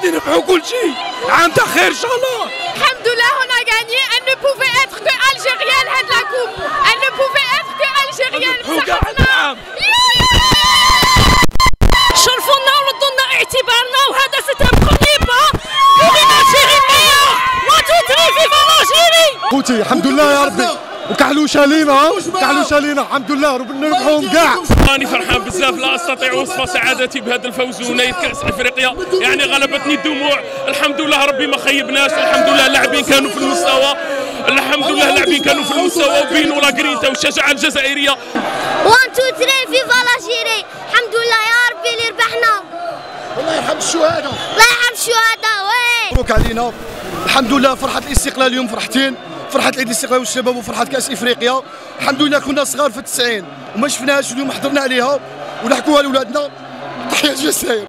غادي نربحوا كل شيء. عام تاع خير ان شاء الله. الحمد لله on a gagné. Elle ne pouvait être que algérienne هاد la coupe. Elle ne pouvait être que algérienne. شرفونا وردوا لنا اعتبارنا وهذا سيت ان بروميي با بور اون الجيري ميور. 1 2 3 فيفا الجيري. خوتي الحمد لله يا ربي وكحلوشه لينا كحلوشه لينا الحمد لله ربنا يربحهم كاع. راني فرحان بزاف لا استطيع وصف سعادتي بهذا الفوز وناية كاس افريقيا، يعني غلبتني الدموع. الحمد لله ربي ما خيبناش، الحمد لله اللاعبين كانوا في المستوى، الحمد لله اللاعبين كانوا في المستوى وبينوا لا جرينتا والشجاعه الجزائريه. 1 2 3 فيفا الجيري. الحمد لله يا ربي اللي ربحنا. الله يرحم الشهداء. الله يرحم الشهداء. وي مبروك علينا الحمد لله. فرحه الاستقلال اليوم فرحتين، فرحه عيد الاستقلال والشباب وفرحه كاس افريقيا. الحمد لله كنا صغار في ال90 وما شفناهاش، اليوم حضرنا عليها ونحكوها لولادنا. تحيه الجزائر.